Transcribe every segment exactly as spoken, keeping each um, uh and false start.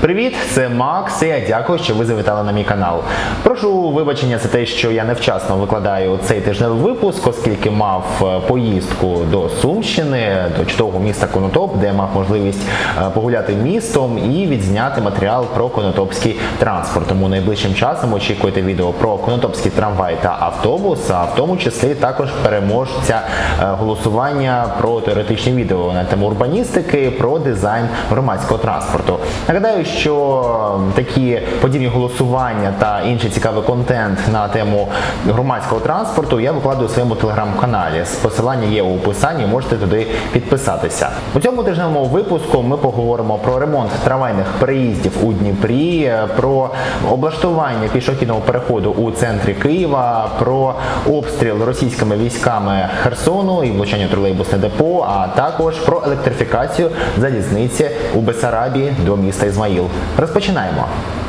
Привіт, це Макс, і я дякую, що ви завітали на мій канал. Прошу вибачення за те, що я невчасно викладаю цей тижневий випуск, оскільки мав поїздку до Сумщини, до чудового міста Конотоп, де мав можливість погуляти містом і відзняти матеріал про конотопський транспорт. Тому найближчим часом очікуйте відео про конотопський трамвай та автобус, а в тому числі також переможця голосування про теоретичні відео на тему урбаністики, про дизайн громадського транспорту. Нагадаю, що такі подібні голосування та інший цікавий контент на тему громадського транспорту я викладаю у своєму телеграм-каналі. Посилання є у описанні, можете туди підписатися. У цьому тижневому випуску ми поговоримо про ремонт трамвайних переїздів у Дніпрі, про облаштування пішохідного переходу у центрі Києва, про обстріл російськими військами Херсону і влучання у тролейбусне депо, а також про електрифікацію залізниці у Бессарабії до міста Ізмаїл. Розпочинаємо.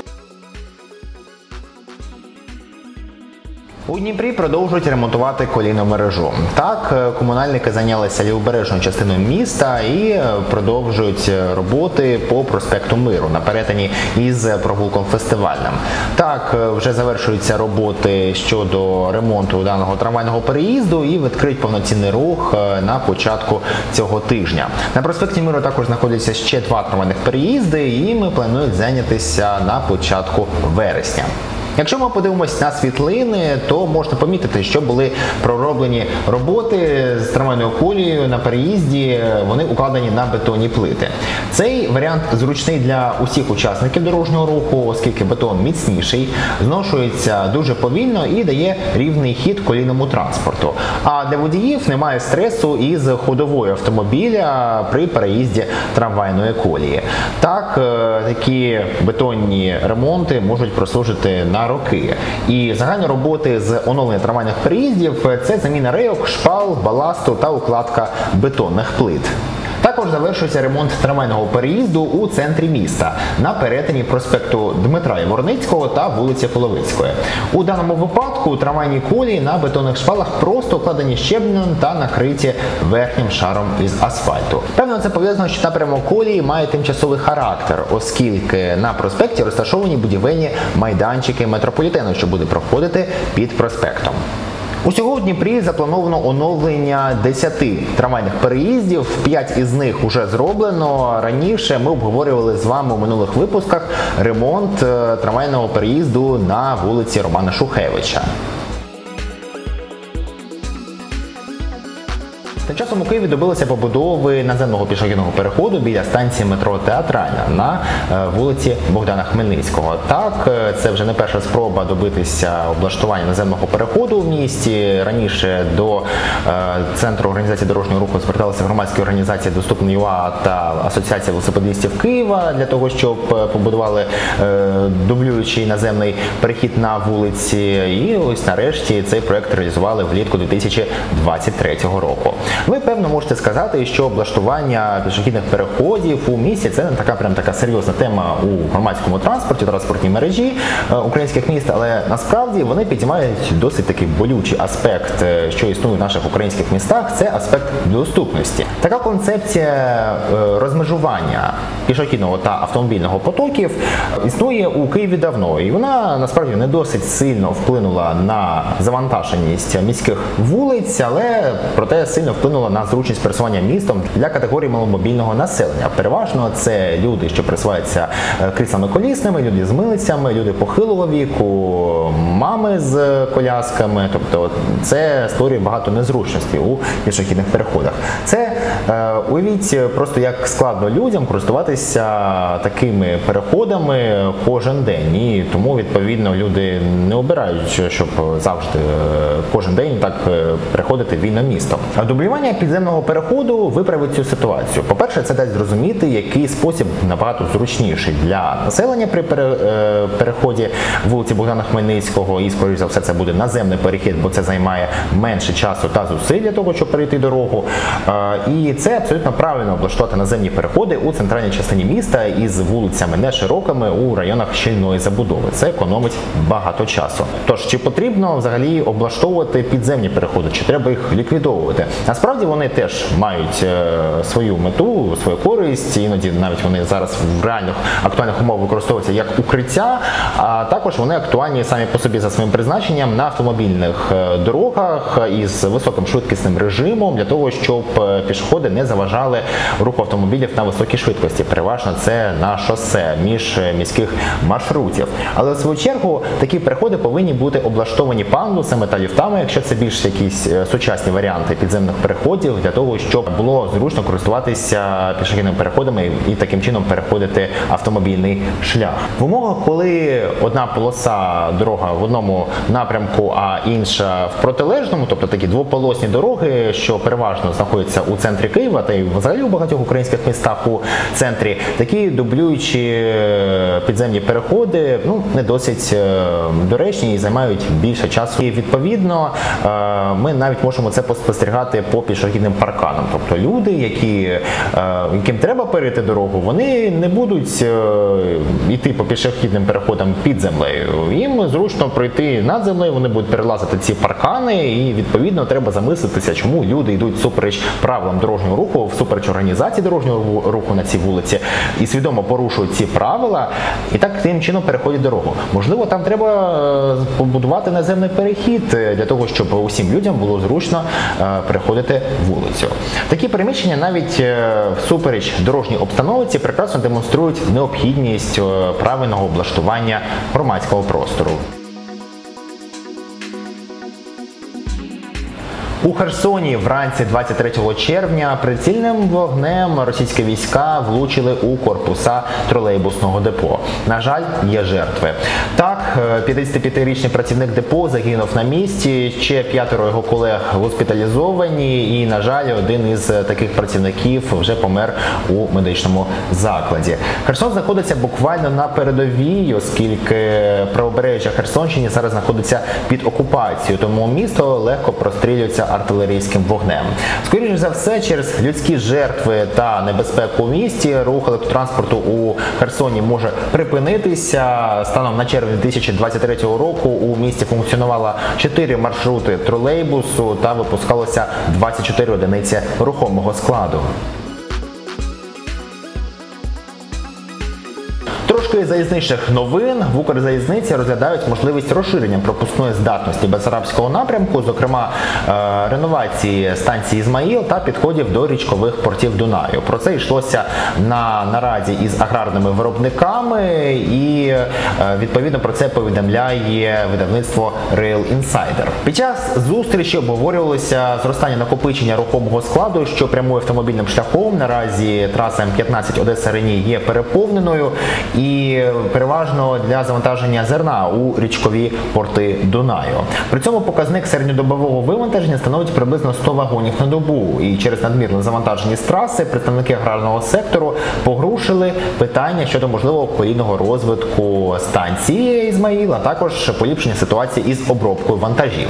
У Дніпрі продовжують ремонтувати колійну мережу. Так, комунальники зайнялися лівобережною частиною міста і продовжують роботи по проспекту Миру на перетині із провулком Фестивальним. Так, вже завершуються роботи щодо ремонту даного трамвайного переїзду і відкриють повноцінний рух на початку цього тижня. На проспекті Миру також знаходяться ще два трамвайних переїзди, і ми планують зайнятися на початку вересня. Якщо ми подивимося на світлини, то можна помітити, що були пророблені роботи з трамвайною колією на переїзді, вони укладені на бетонні плити. Цей варіант зручний для усіх учасників дорожнього руху, оскільки бетон міцніший, зношується дуже повільно і дає рівний хід колійному транспорту. А для водіїв немає стресу із ходової автомобіля при переїзді трамвайної колії. Так, такі бетонні ремонти можуть прослужити на роки. І загальні роботи з оновлення трамвайних переїздів – це заміна рейок, шпал, баласту та укладка бетонних плит. Також завершується ремонт трамвайного переїзду у центрі міста на перетині проспекту Дмитра Яворницького та вулиці Половицької. У даному випадку трамвайні колії на бетонних шпалах просто укладені щебнем та накриті верхнім шаром із асфальту. Певно, це пов'язано, що напрямок колії має тимчасовий характер, оскільки на проспекті розташовані будівельні майданчики метрополітену, що буде проходити під проспектом. Усього в Дніпрі заплановано оновлення десяти трамвайних переїздів, п'ять із них вже зроблено. Раніше ми обговорювали з вами у минулих випусках ремонт трамвайного переїзду на вулиці Романа Шухевича. Тим часом у Києві добилися побудови наземного пішохідного переходу біля станції метро Театральна на вулиці Богдана Хмельницького. Так, це вже не перша спроба добитися облаштування наземного переходу в місті. Раніше до Центру організації дорожнього руху зверталися громадські організації «Доступний.ЮА» та Асоціація велосипедистів Києва для того, щоб побудували дублюючий наземний перехід на вулиці. І ось нарешті цей проект реалізували влітку дві тисячі двадцять третього року. Ви, певно, можете сказати, що облаштування пішохідних переходів у місті – це не така прям така серйозна тема у громадському транспорті, транспортній мережі українських міст, але насправді вони підіймають досить такий болючий аспект, що існує в наших українських містах – це аспект доступності. Така концепція розмежування пішохідного та автомобільного потоків існує у Києві давно, і вона насправді не досить сильно вплинула на завантаженість міських вулиць, але проте сильно вплинула на зручність пересування містом для категорії маломобільного населення. Переважно це люди, що пересуваються кріслами колісними, люди з милицями, люди похилого віку, мами з колясками. Тобто це створює багато незручностей у пішохідних переходах. Це, е, уявіть, просто як складно людям користуватися такими переходами кожен день. І тому, відповідно, люди не обирають, щоб завжди кожен день так переходити вільно містом. Дублювання підземного переходу виправить цю ситуацію. По-перше, це дасть зрозуміти, який спосіб набагато зручніший для населення при переході вулиці Богдана Хмельницького. І, скоріш за все, це буде наземний перехід, бо це займає менше часу та зусиль для того, щоб перейти дорогу. І це абсолютно правильно облаштувати наземні переходи у центральній частині міста із вулицями не широкими у районах щільної забудови. Це економить багато часу. Тож, чи потрібно взагалі облаштовувати підземні переходи, чи треба їх ліквідовувати? Насправді вони теж мають свою мету, ну, свою користь, іноді навіть вони зараз в реальних актуальних умовах використовуються як укриття, а також вони актуальні самі по собі за своїм призначенням на автомобільних дорогах із високим швидкісним режимом для того, щоб пішоходи не заважали руху автомобілів на високій швидкості. Переважно це на шосе між міських маршрутів. Але в свою чергу такі переходи повинні бути облаштовані пандусами та ліфтами, якщо це більш якісь сучасні варіанти підземних переходів, для того, щоб було зручно користуватися пішохідними переходами і таким чином переходити автомобільний шлях. В умовах, коли одна полоса дорога в одному напрямку, а інша в протилежному, тобто такі двополосні дороги, що переважно знаходяться у центрі Києва та й взагалі у багатьох українських містах у центрі, такі дублюючі підземні переходи ну, не досить доречні і займають більше часу. І відповідно ми навіть можемо це спостерігати по пішохідним парканам. Тобто люди, які, яким треба перейти дорогу, вони не будуть йти по пішохідним переходам під землею. Їм зручно пройти над землею, вони будуть перелазити ці паркани і відповідно треба замислитися, чому люди йдуть всупереч правилам дорожнього руху, всупереч організації дорожнього руху на цій вулиці і свідомо порушують ці правила і так тим чином переходять дорогу. Можливо, там треба побудувати наземний перехід для того, щоб усім людям було зручно переходити вулицю. Такі переміщення навіть всупереч дорожній обстановці прекрасно демонструють необхідність правильного облаштування громадського простору. У Херсоні вранці двадцять третього червня прицільним вогнем російські війська влучили у корпуса тролейбусного депо. На жаль, є жертви. Так, п'ятдесятип'ятирічний працівник депо загинув на місці, ще п'ятеро його колег госпіталізовані і, на жаль, один із таких працівників вже помер у медичному закладі. Херсон знаходиться буквально на передовій, оскільки правобережжя Херсонщини зараз знаходиться під окупацією, тому місто легко прострілюється артилерійським вогнем. Скоріше за все, через людські жертви та небезпеку у місті рух електротранспорту у Херсоні може припинитися. Станом на червень дві тисячі двадцять третього року у місті функціонувало чотири маршрути тролейбусу та випускалося двадцять чотири одиниці рухомого складу. Трошки залізничних новин. В Укрзалізниці розглядають можливість розширення пропускної здатності Бессарабського напрямку, зокрема реновації станції Ізмаїл та підходів до річкових портів Дунаю. Про це йшлося на нараді із аграрними виробниками і відповідно про це повідомляє видавництво Rail Insider. Під час зустрічі обговорювалося зростання накопичення рухомого складу, що прямує автомобільним шляхом. Наразі траса М п'ятнадцять Одеса-Рені є переповненою і переважно для завантаження зерна у річкові порти Дунаю. При цьому показник середньодобового вивантаження становить приблизно сто вагонів на добу. І через надмірну завантаженість траси представники аграрного сектору погрушили питання щодо можливого повільного розвитку станції Ізмаїл, а також поліпшення ситуації із обробкою вантажів.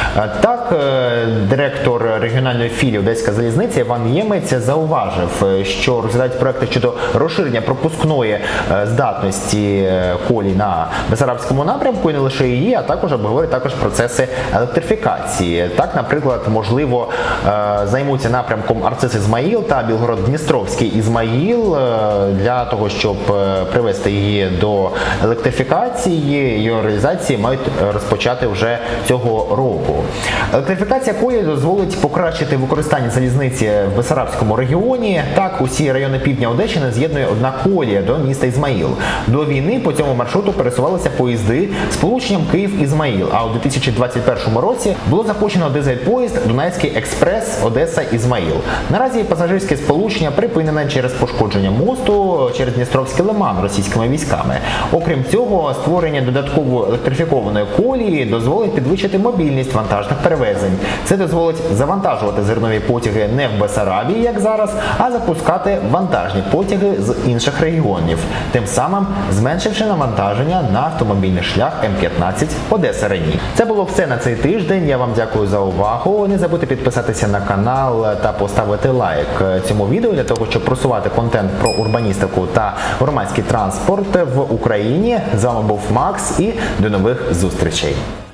Так, директор регіональної філії Одеська залізниця Іван Ємець зауважив, що розглядають проекти щодо розширення пропускної здатності колій на Бессарабському напрямку і не лише її, а також обговорюють також процеси електрифікації. Так, наприклад, можливо, займуться напрямком Арцис-Ізмаїл та Білгород-Дністровський Ізмаїл для того, щоб привести її до електрифікації. Її реалізації мають розпочати вже цього року. Електрифікація колії дозволить покращити використання залізниці в Бессарабському регіоні. Так, усі райони півдня Одещини з'єднує одна колія до міста Ізмаїл. До війни по цьому маршруту пересувалися поїзди з полученням Київ-Ізмаїл, а у дві тисячі двадцять першому році було запущено дизель-поїзд Дунайський експрес Одеса-Ізмаїл. Наразі пасажирське сполучення припинене через пошкодження мосту через Дністровський лиман російськими військами. Окрім цього, створення додатково електрифікованої колії дозволить підвищити мобільність вантажних перевезень. Це дозволить завантажувати зернові потяги не в Бессарабії, як зараз, а запускати вантажні потяги з інших регіонів, тим самим зменшивши навантаження на автомобільний шлях М п'ятнадцять Одеса-Рені. Це було все на цей тиждень. Я вам дякую за увагу. Не забудьте підписатися на канал та поставити лайк цьому відео для того, щоб просувати контент про урбаністику та громадський транспорт в Україні. З вами був Макс і до нових зустрічей.